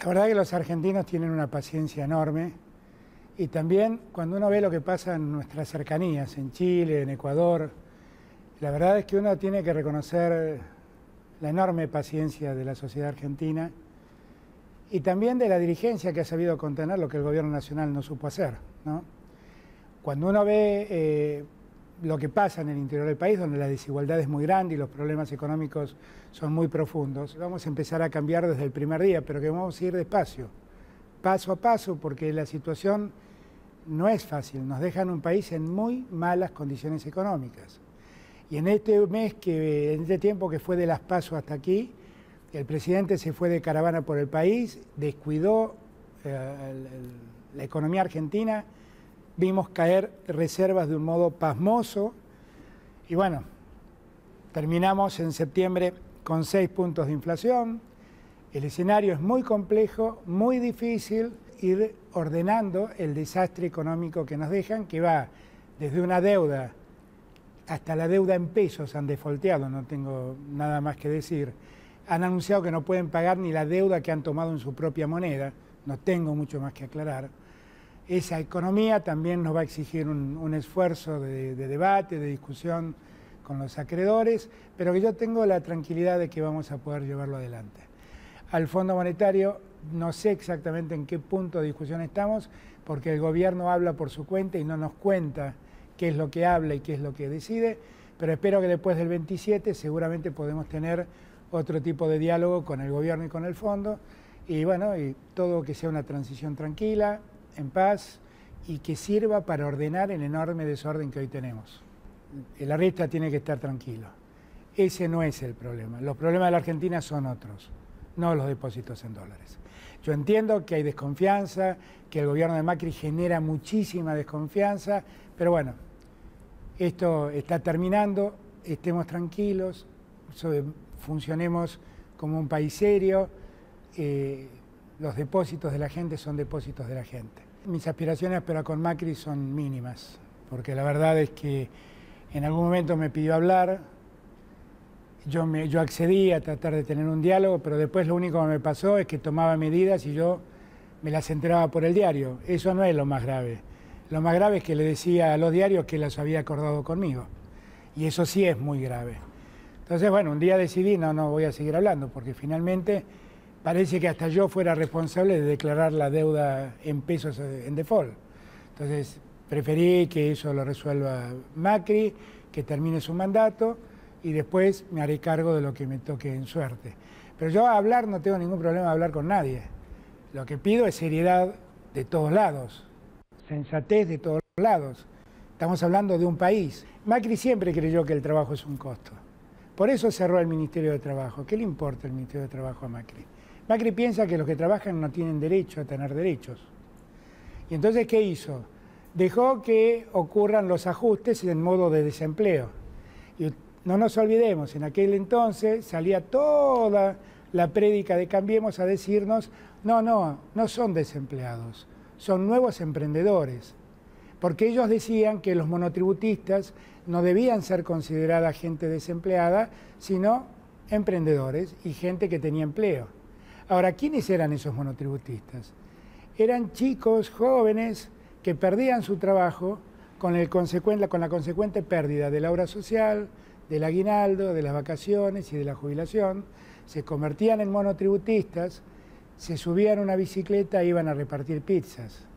La verdad que los argentinos tienen una paciencia enorme y también cuando uno ve lo que pasa en nuestras cercanías, en Chile, en Ecuador, la verdad es que uno tiene que reconocer la enorme paciencia de la sociedad argentina y también de la dirigencia que ha sabido contener lo que el gobierno nacional no supo hacer, ¿no? Cuando uno ve lo que pasa en el interior del país, donde la desigualdad es muy grande y los problemas económicos son muy profundos, vamos a empezar a cambiar desde el primer día, pero que vamos a ir despacio, paso a paso, porque la situación no es fácil, nos dejan un país en muy malas condiciones económicas. Y en este tiempo que fue de las PASO hasta aquí, el presidente se fue de caravana por el país, descuidó la economía argentina, vimos caer reservas de un modo pasmoso y bueno, terminamos en septiembre con 6 puntos de inflación. El escenario es muy complejo, muy difícil ir ordenando el desastre económico que nos dejan, que va desde una deuda hasta la deuda en pesos, han defolteado, no tengo nada más que decir. Han anunciado que no pueden pagar ni la deuda que han tomado en su propia moneda, no tengo mucho más que aclarar. Esa economía también nos va a exigir un esfuerzo de debate, de discusión con los acreedores, pero que yo tengo la tranquilidad de que vamos a poder llevarlo adelante. Al Fondo Monetario no sé exactamente en qué punto de discusión estamos, porque el gobierno habla por su cuenta y no nos cuenta qué es lo que habla y qué es lo que decide, pero espero que después del 27 seguramente podemos tener otro tipo de diálogo con el gobierno y con el fondo, y bueno, y todo que sea una transición tranquila, en paz, y que sirva para ordenar el enorme desorden que hoy tenemos. El artista tiene que estar tranquilo. Ese no es el problema. Los problemas de la Argentina son otros, no los depósitos en dólares. Yo entiendo que hay desconfianza, que el gobierno de Macri genera muchísima desconfianza, pero bueno, esto está terminando, estemos tranquilos, funcionemos como un país serio, los depósitos de la gente son depósitos de la gente. Mis aspiraciones para con Macri son mínimas, porque la verdad es que en algún momento me pidió hablar, yo accedí a tratar de tener un diálogo, pero después lo único que me pasó es que tomaba medidas y yo me las enteraba por el diario. Eso no es lo más grave. Lo más grave es que le decía a los diarios que las había acordado conmigo. Y eso sí es muy grave. Entonces, bueno, un día decidí, no voy a seguir hablando, porque finalmente parece que hasta yo fuera responsable de declarar la deuda en pesos en default. Entonces, preferí que eso lo resuelva Macri, que termine su mandato, y después me haré cargo de lo que me toque en suerte. Pero yo a hablar no tengo ningún problema de hablar con nadie. Lo que pido es seriedad de todos lados, sensatez de todos lados. Estamos hablando de un país. Macri siempre creyó que el trabajo es un costo. Por eso cerró el Ministerio de Trabajo. ¿Qué le importa el Ministerio de Trabajo a Macri? Macri piensa que los que trabajan no tienen derecho a tener derechos. Y entonces, ¿qué hizo? Dejó que ocurran los ajustes en modo de desempleo. Y no nos olvidemos, en aquel entonces salía toda la prédica de Cambiemos a decirnos, no son desempleados, son nuevos emprendedores. Porque ellos decían que los monotributistas no debían ser consideradas gente desempleada, sino emprendedores y gente que tenía empleo. Ahora, ¿quiénes eran esos monotributistas? Eran chicos, jóvenes, que perdían su trabajo con la consecuente pérdida de la obra social, del aguinaldo, de las vacaciones y de la jubilación, se convertían en monotributistas, se subían a una bicicleta e iban a repartir pizzas.